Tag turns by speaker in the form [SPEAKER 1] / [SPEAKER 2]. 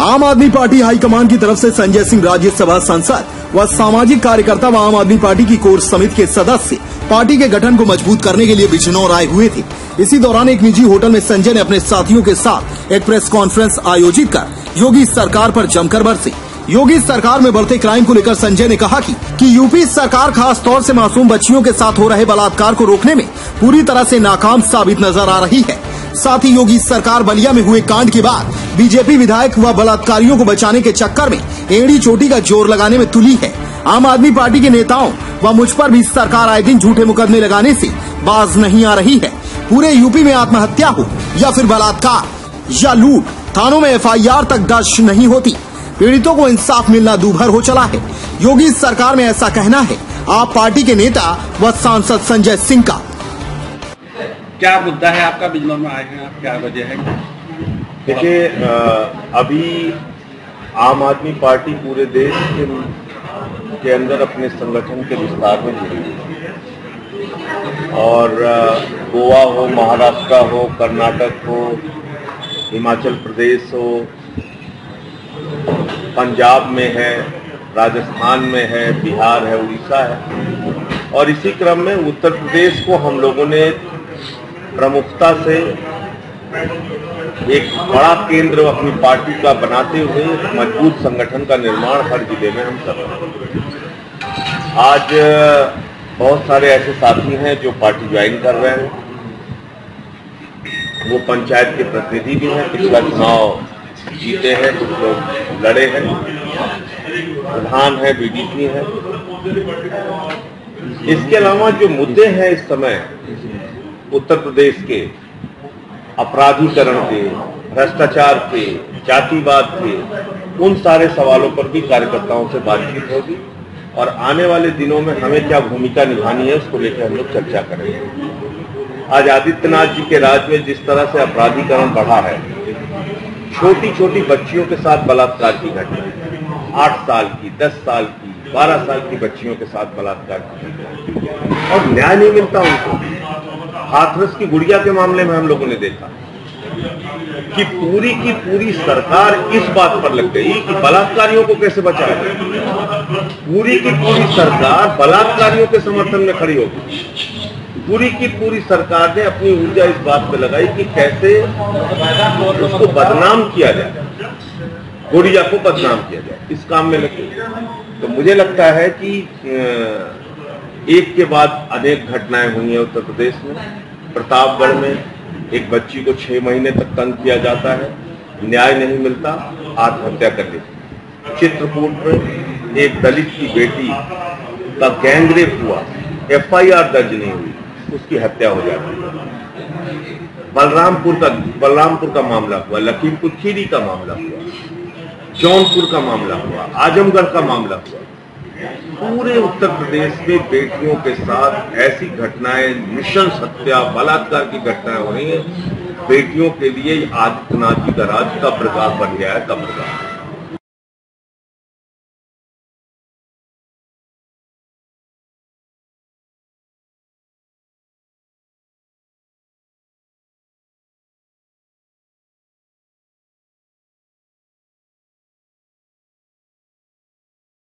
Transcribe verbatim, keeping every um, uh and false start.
[SPEAKER 1] आम आदमी party high command की तरफ से संजय सिंह राज्यसभा सांसद व सामाजिक कार्यकर्ता व आम आदमी पार्टी की कोर समिति के सदस्य पार्टी के गठन को मजबूत करने के लिए बिजनौर आए हुए थे। इसी दौरान एक निजी होटल में संजय ने अपने साथियों के साथ एक प्रेस कॉन्फ्रेंस आयोजित कर योगी सरकार पर जमकर बरसे। योगी सरकार में बढ़ते क्राइम को लेकर संजय ने कहा कि, कि यूपी सरकार खास तौर से मासूम बच्चियों के साथ हो रहे बलात्कार को रोकने में पूरी तरह से नाकाम साबित नजर आ रही है। साथ ही योगी सरकार बलिया में हुए कांड के बाद बीजेपी विधायक व बलात्कारियों को बचाने के चक्कर में एड़ी चोटी का जोर लगाने में तुली है। आम आदमी पार्टी के नेताओं व मुझ पर भी सरकार आए दिन झूठे मुकदमे लगाने से बाज नहीं आ रही है। पूरे यूपी में आत्महत्या हो या फिर बलात्कार या लूट, थानों में एफ आई आर तक दर्ज नहीं होती। पीड़ितों को इंसाफ मिलना दूभर हो चला है। योगी सरकार में ऐसा कहना है आप पार्टी के नेता व सांसद संजय सिंह का।
[SPEAKER 2] क्या मुद्दा है आपका? बिजनौर में आए हैं आप, क्या वजह है?
[SPEAKER 3] देखिए, अभी आम आदमी पार्टी पूरे देश के, के अंदर अपने संगठन के विस्तार में जुड़ी है और गोवा हो, महाराष्ट्र हो, कर्नाटक हो, हिमाचल प्रदेश हो, पंजाब में है, राजस्थान में है, बिहार है, उड़ीसा है और इसी क्रम में उत्तर प्रदेश को हम लोगों ने प्रमुखता से एक बड़ा केंद्र अपनी पार्टी का बनाते हुए मजबूत संगठन का निर्माण हर जिले में हम कर रहे हैं। आज बहुत सारे ऐसे साथी हैं जो पार्टी ज्वाइन कर रहे हैं। वो पंचायत के प्रतिनिधि भी हैं, पिछला चुनाव जीते हैं, कुछ लोग लड़े हैं, प्रधान है, बीडीपी है। इसके अलावा जो मुद्दे हैं इस समय उत्तर प्रदेश के अपराधीकरण के, भ्रष्टाचार के, जातिवाद के, उन सारे सवालों पर भी कार्यकर्ताओं से बातचीत होगी और आने वाले दिनों में हमें क्या भूमिका निभानी है उसको लेकर हम लोग चर्चा करेंगे। आज आदित्यनाथ जी के राज में जिस तरह से अपराधीकरण बढ़ा है, छोटी छोटी बच्चियों के साथ बलात्कार की घटना, आठ साल की, दस साल की, बारह साल की बच्चियों के साथ बलात्कार की घटना और न्याय नहीं मिलता उनको। हाथरस की गुड़िया के मामले में हम लोगों ने देखा कि पूरी की पूरी सरकार इस बात पर लग गई कि बलात्कारियों को कैसे बचाया जाए। पूरी की पूरी सरकार बलात्कारियों के समर्थन में खड़ी हो गई। पूरी की पूरी सरकार ने अपनी ऊर्जा इस बात पे लगाई कि कैसे उसको बदनाम किया जाए, गुड़िया को बदनाम किया जाए, इस काम में लगे। तो मुझे लगता है कि एक के बाद अनेक घटनाएं हुई हैं उत्तर प्रदेश में। प्रतापगढ़ में एक बच्ची को छह महीने तक तंग किया जाता है, न्याय नहीं मिलता, आत्महत्या कर लेती। चित्रकूट में एक दलित की बेटी का गैंगरेप हुआ, एफ आई आर दर्ज नहीं हुई, उसकी हत्या हो जाती है। बलरामपुर का बलरामपुर का मामला हुआ, लखीमपुर खीरी का मामला हुआ, जौनपुर का मामला हुआ, आजमगढ़ का मामला हुआ। पूरे उत्तर प्रदेश में बेटियों के साथ ऐसी घटनाएं, नृशंस हत्या, बलात्कार की घटनाएं हो रही हैं। बेटियों के लिए आदित्यनाथ जी का राज कब्रगाह बन गया है, कब्रगाह।